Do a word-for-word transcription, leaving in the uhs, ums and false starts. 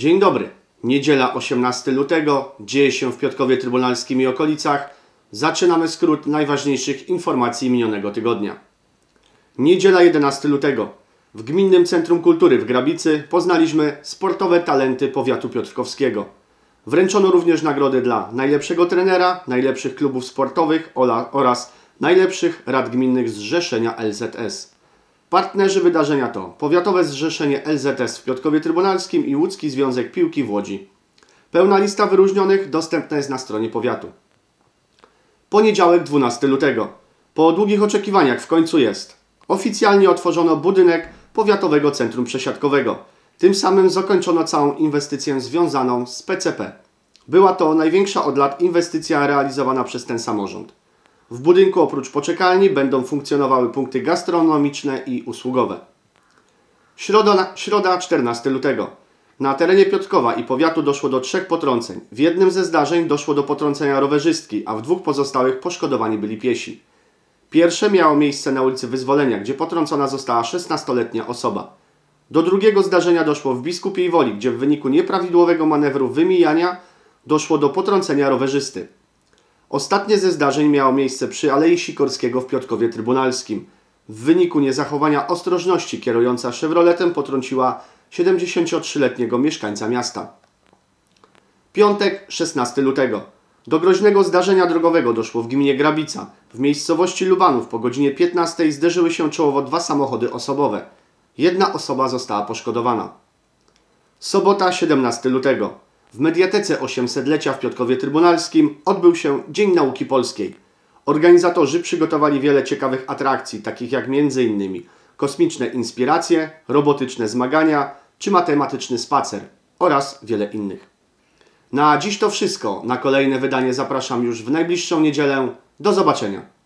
Dzień dobry. Niedziela osiemnastego lutego. Dzieje się w Piotrkowie Trybunalskim i okolicach. Zaczynamy skrót najważniejszych informacji minionego tygodnia. Niedziela jedenastego lutego. W Gminnym Centrum Kultury w Grabicy poznaliśmy sportowe talenty powiatu piotrkowskiego. Wręczono również nagrody dla najlepszego trenera, najlepszych klubów sportowych oraz najlepszych rad gminnych zrzeszenia L Z S. Partnerzy wydarzenia to Powiatowe Zrzeszenie L Z S w Piotrkowie Trybunalskim i Łódzki Związek Piłki w Łodzi. Pełna lista wyróżnionych dostępna jest na stronie powiatu. Poniedziałek dwunastego lutego. Po długich oczekiwaniach w końcu jest. Oficjalnie otworzono budynek Powiatowego Centrum Przesiadkowego. Tym samym zakończono całą inwestycję związaną z P C P. Była to największa od lat inwestycja realizowana przez ten samorząd. W budynku oprócz poczekalni będą funkcjonowały punkty gastronomiczne i usługowe. Środa, środa czternastego lutego. Na terenie Piotrkowa i powiatu doszło do trzech potrąceń. W jednym ze zdarzeń doszło do potrącenia rowerzystki, a w dwóch pozostałych poszkodowani byli piesi. Pierwsze miało miejsce na ulicy Wyzwolenia, gdzie potrącona została szesnastoletnia osoba. Do drugiego zdarzenia doszło w Biskupiej Woli, gdzie w wyniku nieprawidłowego manewru wymijania doszło do potrącenia rowerzysty. Ostatnie ze zdarzeń miało miejsce przy Alei Sikorskiego w Piotrkowie Trybunalskim. W wyniku niezachowania ostrożności kierująca Chevroletem potrąciła siedemdziesięciotrzyletniego mieszkańca miasta. Piątek szesnastego lutego. Do groźnego zdarzenia drogowego doszło w gminie Grabica. W miejscowości Lubanów po godzinie piętnastej zderzyły się czołowo dwa samochody osobowe. Jedna osoba została poszkodowana. Sobota siedemnastego lutego. W Mediatece osiemsetlecia w Piotrkowie Trybunalskim odbył się Dzień Nauki Polskiej. Organizatorzy przygotowali wiele ciekawych atrakcji, takich jak między innymi kosmiczne inspiracje, robotyczne zmagania czy matematyczny spacer oraz wiele innych. Na dziś to wszystko. Na kolejne wydanie zapraszam już w najbliższą niedzielę. Do zobaczenia.